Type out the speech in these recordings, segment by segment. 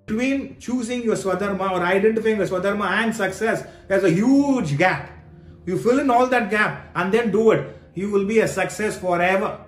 Between choosing your Swadharma or identifying your Swadharma and success, there's a huge gap. You fill in all that gap and then do it. You will be a success forever.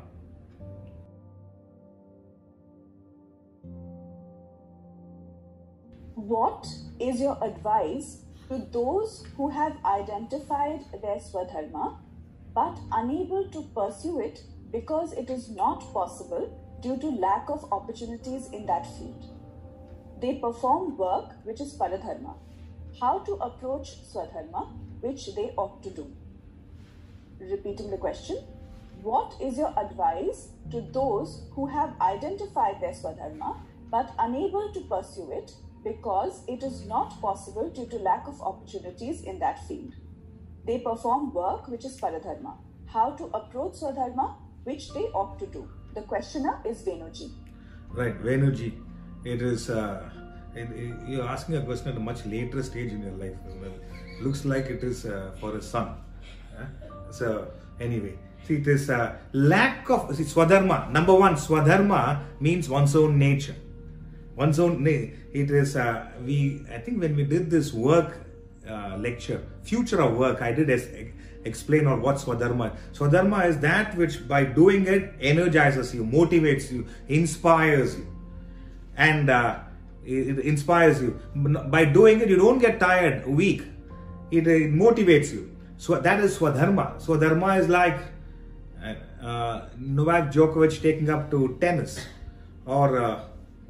What is your advice to those who have identified their Swadharma but unable to pursue it because it is not possible due to lack of opportunities in that field? They perform work which is Paradharma. How to approach Swadharma, which they ought to do? Repeating the question, what is your advice to those who have identified their Swadharma but unable to pursue it because it is not possible due to lack of opportunities in that field? They perform work which is Paradharma. How to approach Swadharma, which they ought to do? The questioner is Venuji. Right, Venuji. It is, you're asking a question at a much later stage in your life. Well, looks like it is for a son. So, anyway, see, it is lack of Swadharma. Number one, Swadharma means one's own nature. One's own, it is, I think when we did this work lecture, Future of Work, I did explain on what Swadharma is. Swadharma is that which by doing it energizes you, motivates you, inspires you. And it inspires you. By doing it, you don't get tired, weak. It motivates you. So that is Swadharma. Swadharma is like Novak Djokovic taking up to tennis, or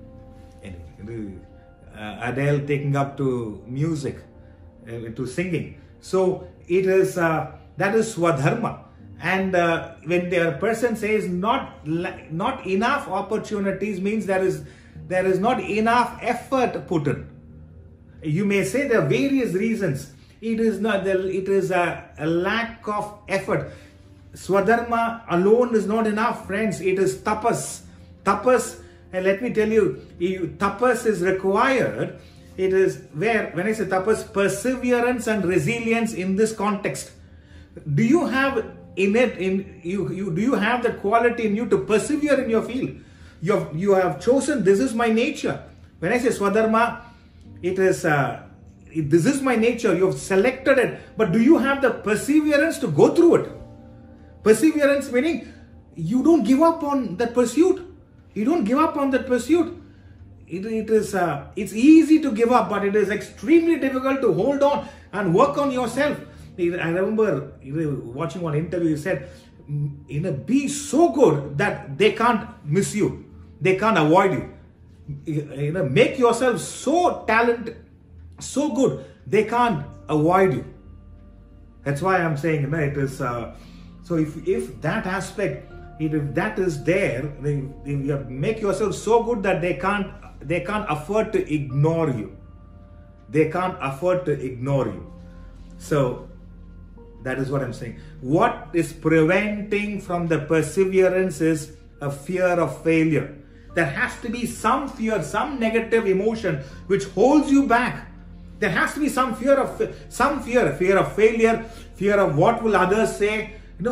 Adele taking up to music, to singing. So it is that is Swadharma. And when the person says not enough opportunities, means there is not enough effort put in. You may say there are various reasons. It is not. It is a lack of effort. Swadharma alone is not enough, friends. It is tapas. Tapas, and let me tell you, tapas is required. It is where, when I say tapas, perseverance and resilience in this context. Do you have do you have the quality in you to persevere in your field? You have chosen, this is my nature. When I say Swadharma, it is this is my nature. You have selected it, but do you have the perseverance to go through it? Perseverance meaning you don't give up on that pursuit. You don't give up on that pursuit. It's easy to give up, but it is extremely difficult to hold on and work on yourself. I remember watching one interview. He said, be so good that they can't miss you. They can't avoid you. Make yourself so talented, so good, they can't avoid you. That's why I'm saying, it is, so if that aspect, if that is there, you make yourself so good that they can't afford to ignore you. They can't afford to ignore you. So that is what I'm saying. What is preventing from the perseverance is a fear of failure. There has to be some fear, some negative emotion which holds you back. There has to be some fear of failure, fear of what will others say.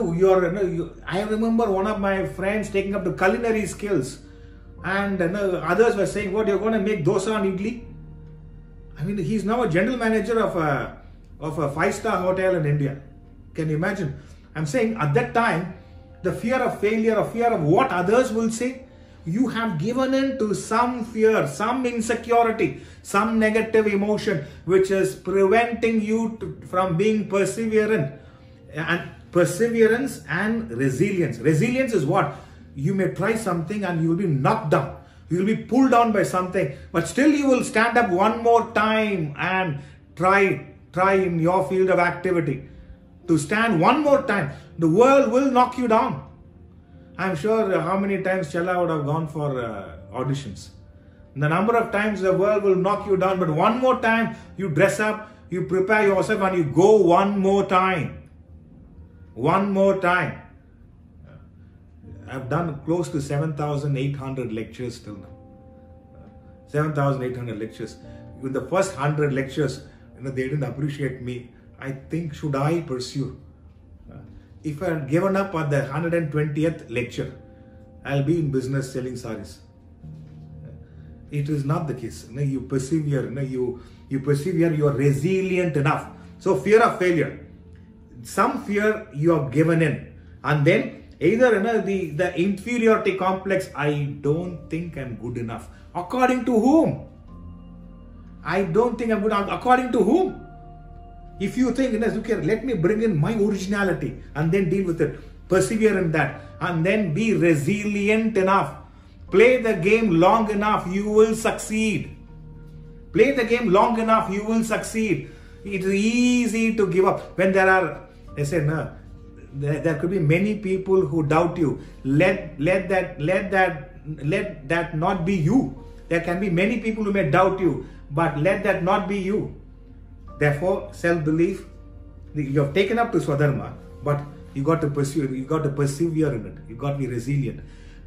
I remember one of my friends taking up the culinary skills, and others were saying, "What, you're going to make dosa and idli?" I mean, he's now a general manager of a 5-star hotel in India. Can you imagine? I'm saying at that time, the fear of failure, or fear of what others will say, you have given in to some fear, some insecurity, some negative emotion which is preventing you from being perseverant. And perseverance and resilience. Resilience is what? You may try something and you will be knocked down. You will be pulled down by something, but still you will stand up one more time and try in your field of activity. To stand one more time. The world will knock you down. I'm sure how many times Chella would have gone for auditions. The number of times the world will knock you down, but one more time you dress up, you prepare yourself and you go one more time. One more time. I've done close to 7,800 lectures till now. 7,800 lectures. In the first 100 lectures, they didn't appreciate me. I think, should I pursue? If I had given up at the 120th lecture, I'll be in business selling saris. It is not the case. You persevere. You persevere. You are resilient enough. So fear of failure. Some fear you are given in, and then either the inferiority complex. I don't think I'm good enough. According to whom? I don't think I'm good enough. According to whom? If you think, look here, let me bring in my originality and then deal with it. Persevere in that, and then be resilient enough. Play the game long enough, you will succeed. Play the game long enough, you will succeed. It is easy to give up when there are, they say, no, there could be many people who doubt you. Let that not be you. There can be many people who may doubt you, but let that not be you. Therefore, self-belief, you have taken up to Swadharma, but you got to pursue, you got to persevere in it. You got to be resilient.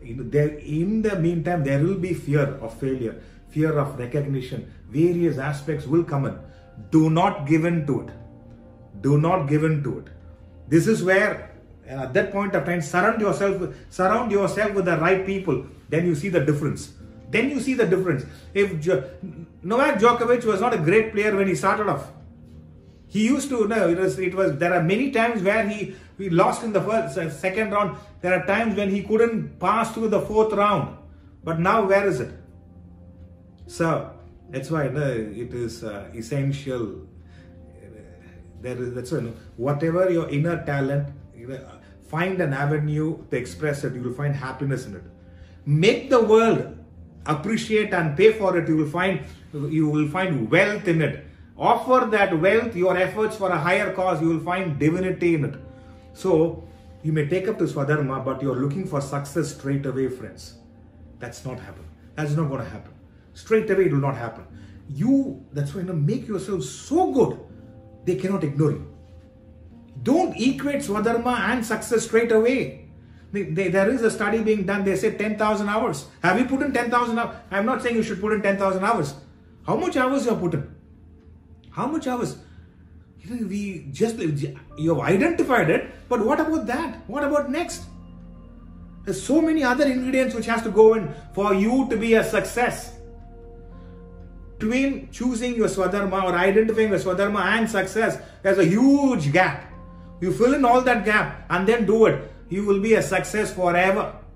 In the meantime, there will be fear of failure, fear of recognition. Various aspects will come in. Do not give in to it. Do not give in to it. This is where, at that point of time, surround yourself with the right people. Then you see the difference. Then you see the difference. If Novak Djokovic was not a great player when he started off, he used to, there are many times where he lost in the second round. There are times when he couldn't pass through the fourth round. But now where is it? So, that's why it is essential. That's why, whatever your inner talent, find an avenue to express it. You will find happiness in it. Make the world appreciate and pay for it. You will find wealth in it. Offer that wealth, your efforts for a higher cause. You will find divinity in it. So, you may take up to Swadharma, but you are looking for success straight away, friends. That's not happen. That's not going to happen. Straight away, it will not happen. That's why, make yourself so good, they cannot ignore you. Don't equate Swadharma and success straight away. There is a study being done. They say 10,000 hours. Have you put in 10,000 hours? I'm not saying you should put in 10,000 hours. How much hours you have put in? How much hours? You have identified it, but what about that? What about next? There's so many other ingredients which has to go in for you to be a success. Between choosing your Swadharma or identifying your Swadharma and success, there's a huge gap. You fill in all that gap and then do it. You will be a success forever.